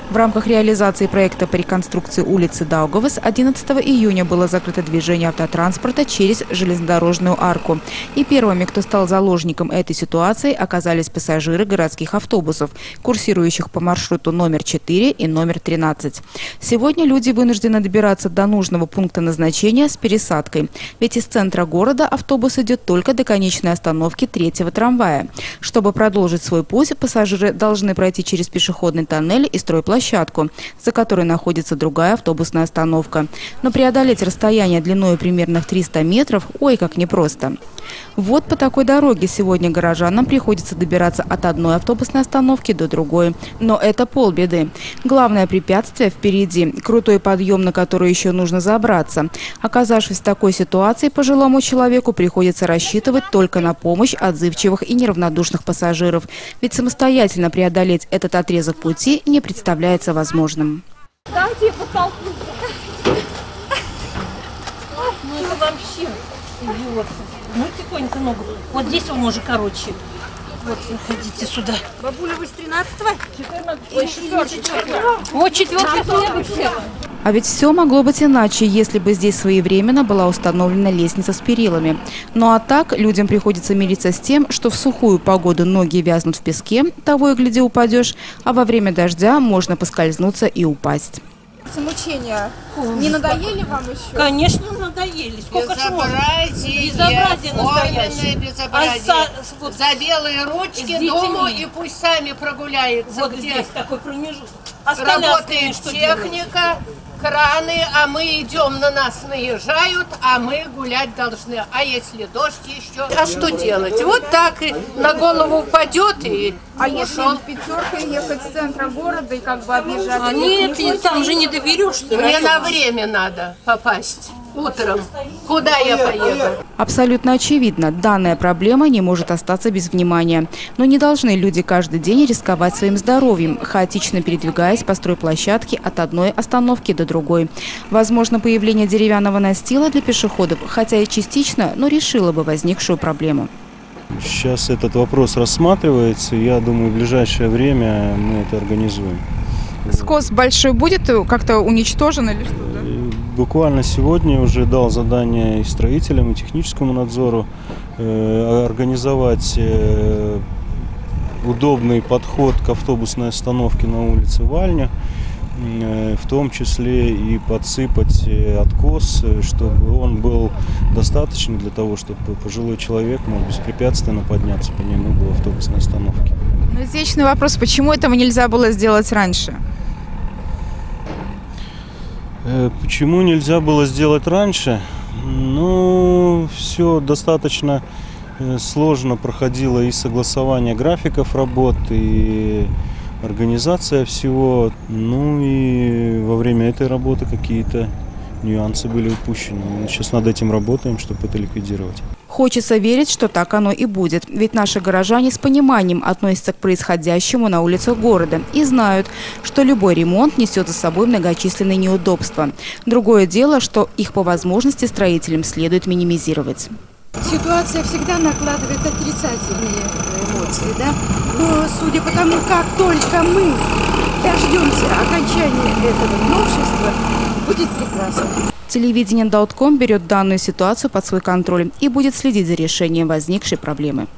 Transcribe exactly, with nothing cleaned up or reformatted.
В рамках реализации проекта по реконструкции улицы Даугавас одиннадцатого июня было закрыто движение автотранспорта через железнодорожную арку. И первыми, кто стал заложником этой ситуации, оказались пассажиры городских автобусов, курсирующих по маршруту номер четыре и номер тринадцать. Сегодня люди вынуждены добираться до нужного пункта назначения с пересадкой. Ведь из центра города автобус идет только до конечной остановки третьего трамвая. Чтобы продолжить свой путь, пассажиры должны пройти через пешеходный тоннель и стройплощадку, за которой находится другая автобусная остановка. Но преодолеть расстояние длиной примерно в триста метров, ой, как непросто. Вот по такой дороге сегодня горожанам приходится добираться от одной автобусной остановки до другой. Но это полбеды. Главное препятствие впереди – крутой подъем, на который еще нужно забраться. Оказавшись в такой ситуации, пожилому человеку приходится рассчитывать только на помощь отзывчивых и неравнодушных пассажиров. Ведь самостоятельно преодолеть этот отрезок пути не представляется возможным. Там типа толкнуться. Ну это вообще идиот. Ну тихонько ногу. Вот здесь он уже короче. Вот, заходите сюда. Бабуля, вы с тринадцатого? четырнадцатого. Вот четвертый. А ведь все могло быть иначе, если бы здесь своевременно была установлена лестница с перилами. Ну а так людям приходится мириться с тем, что в сухую погоду ноги вязнут в песке, того и гляди упадешь, а во время дождя можно поскользнуться и упасть. Мучения не надоели вам еще? Конечно, надоели. Сколько безобразие, безобразие настоящее. Безобразие. А за, вот, за белые ручки дому и пусть сами прогуляются. Вот где здесь такой промежуток. А работает техника, краны, а мы идем, на нас наезжают, а мы гулять должны. А если дождь еще? А что делать? Вот так и на голову упадет и А ушел. если пятеркой ехать с центра города и как бы объезжать? А нет, не там же не доберешься. Мне на время надо попасть. Утром. Куда я поеду? Абсолютно очевидно, данная проблема не может остаться без внимания. Но не должны люди каждый день рисковать своим здоровьем, хаотично передвигаясь по стройплощадке от одной остановки до другой. Возможно, появление деревянного настила для пешеходов, хотя и частично, но решило бы возникшую проблему. Сейчас этот вопрос рассматривается, и я думаю, в ближайшее время мы это организуем. Скос большой будет как-то уничтожен или что? Буквально сегодня уже дал задание и строителям, и техническому надзору э, организовать э, удобный подход к автобусной остановке на улице Вальня, э, в том числе и подсыпать откос, чтобы он был достаточный для того, чтобы пожилой человек мог беспрепятственно подняться по нему до автобусной остановки. Но вечный вопрос, почему этого нельзя было сделать раньше? Почему нельзя было сделать раньше? Ну, все достаточно сложно проходило и согласование графиков работ, и организация всего. Ну и во время этой работы какие-то нюансы были упущены. Мы сейчас над этим работаем, чтобы это ликвидировать. Хочется верить, что так оно и будет. Ведь наши горожане с пониманием относятся к происходящему на улицах города и знают, что любой ремонт несет за собой многочисленные неудобства. Другое дело, что их по возможности строителям следует минимизировать. Ситуация всегда накладывает отрицательные эмоции, да? Но судя по тому, как только мы дождемся окончания этого новшества, будет прекрасно. Телевидение точка ком берет данную ситуацию под свой контроль и будет следить за решением возникшей проблемы.